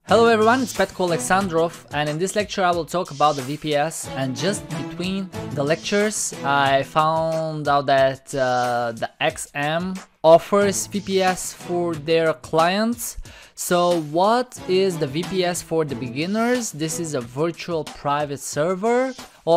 Hello everyone, it's Petko Alexandrov, and in this lecture I will talk about the VPS. And just between the lectures I found out that the XM offers VPS for their clients. So what is the VPS for the beginners? This is a virtual private server,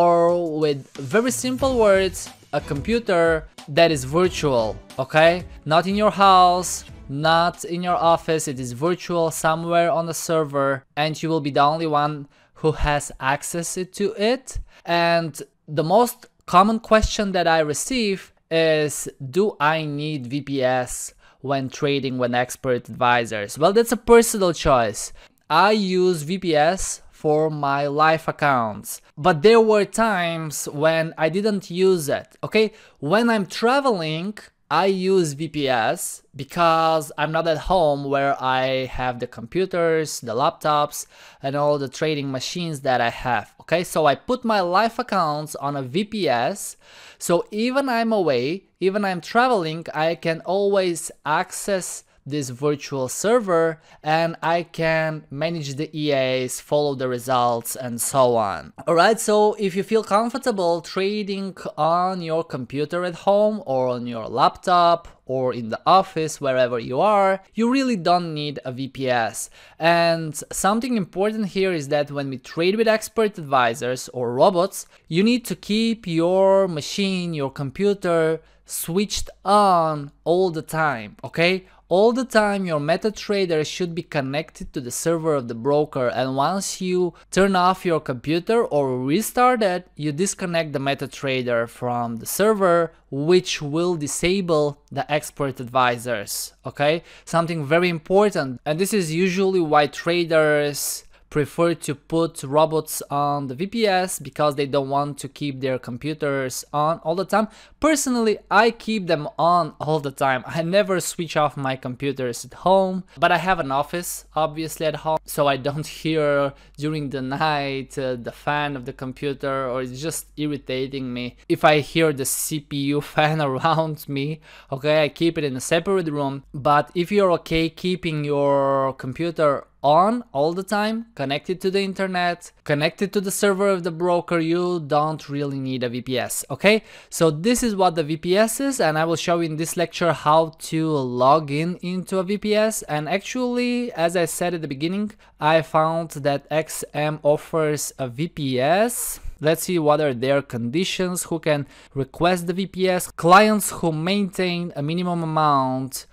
or with very simple words, a computer that is virtual, okay? Not in your house, not in your office, it is virtual somewhere on the server, and you will be the only one who has access to it. And the most common question that I receive is, do I need VPS when trading with expert advisors? Well, that's a personal choice. I use VPS for my live accounts, but there were times when I didn't use it, okay? When I'm traveling, I use VPS because I'm not at home where I have the computers, the laptops, and all the trading machines that I have, okay? So I put my live accounts on a VPS, so even I'm away, even I'm traveling, I can always access this virtual server and I can manage the EAs, follow the results, and so on. Alright, so if you feel comfortable trading on your computer at home or on your laptop or in the office, wherever you are, you really don't need a VPS. And something important here is that when we trade with expert advisors or robots, you need to keep your machine, your computer switched on all the time, okay? All the time your MetaTrader should be connected to the server of the broker, and once you turn off your computer or restart it, you disconnect the MetaTrader from the server, which will disable the expert advisors, okay? Something very important, and this is usually why traders prefer to put robots on the VPS, because they don't want to keep their computers on all the time. Personally, I keep them on all the time. I never switch off my computers at home, but I have an office obviously at home, so I don't hear during the night the fan of the computer, or it's just irritating me if I hear the CPU fan around me, okay? I keep it in a separate room. But if you're okay keeping your computer on all the time, connected to the internet, connected to the server of the broker, you don't really need a VPS, okay? So this is what the VPS is, and I will show you in this lecture how to log in into a VPS. And actually, as I said at the beginning, I found that XM offers a VPS. Let's see what are their conditions, who can request the VPS. Clients who maintain a minimum amount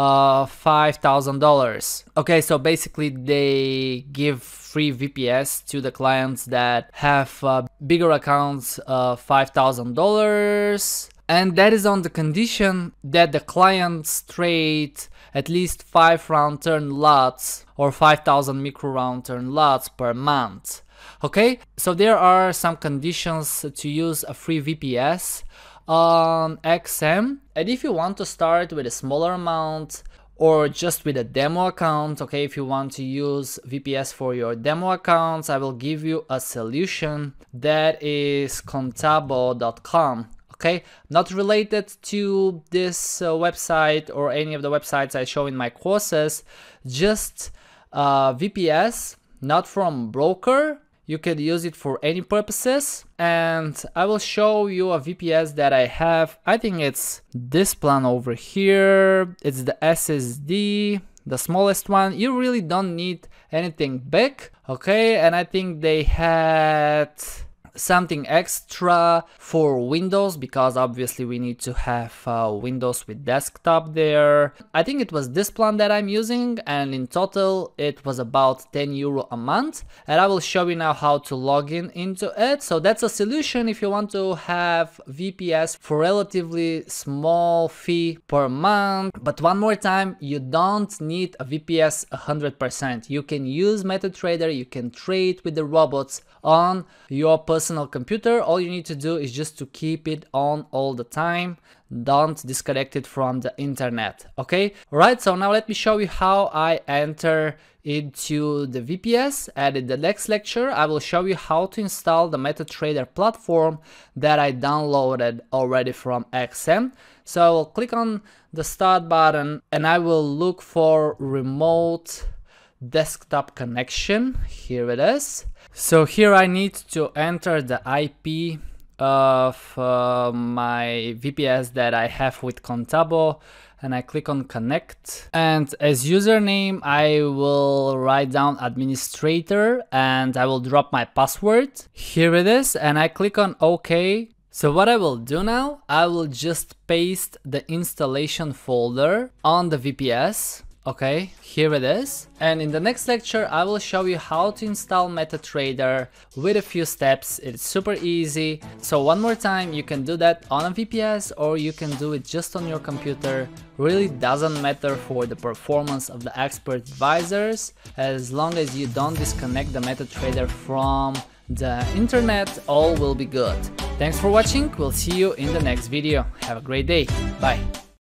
$5,000. Okay, so basically they give free VPS to the clients that have bigger accounts of $5,000, and that is on the condition that the clients trade at least 5 round turn lots or 5,000 micro round turn lots per month. Okay, so there are some conditions to use a free VPS on XM. And if you want to start with a smaller amount or just with a demo account, okay, if you want to use VPS for your demo accounts, I will give you a solution that is contabo.com. okay, not related to this website or any of the websites I show in my courses, just VPS, not from broker. You can use it for any purposes, and I will show you a VPS that I have. I think it's this plan over here. It's the SSD, the smallest one. You really don't need anything big, okay? And I think they had something extra for Windows, because obviously we need to have Windows with desktop there. I think it was this plan that I'm using, and in total it was about €10 a month, and I will show you now how to log in into it. So that's a solution if you want to have VPS for relatively small fee per month. But one more time, you don't need a VPS 100%. You can use MetaTrader, you can trade with the robots on your personal computer. All you need to do is just to keep it on all the time. Don't disconnect it from the internet, okay? Alright, so now let me show you how I enter into the VPS, and in the next lecture I will show you how to install the MetaTrader platform that I downloaded already from XM. So I'll click on the start button and I will look for remote desktop connection. Here it is. So here I need to enter the IP of my VPS that I have with Contabo, and I click on connect, and as username I will write down administrator and I will drop my password. Here it is, and I click on OK. So what I will do now, I will just paste the installation folder on the VPS. Okay, here it is. And in the next lecture, I will show you how to install MetaTrader with a few steps. It's super easy. So one more time, you can do that on a VPS or you can do it just on your computer. Really doesn't matter for the performance of the expert advisors, as long as you don't disconnect the MetaTrader from the internet, all will be good. Thanks for watching. We'll see you in the next video. Have a great day. Bye.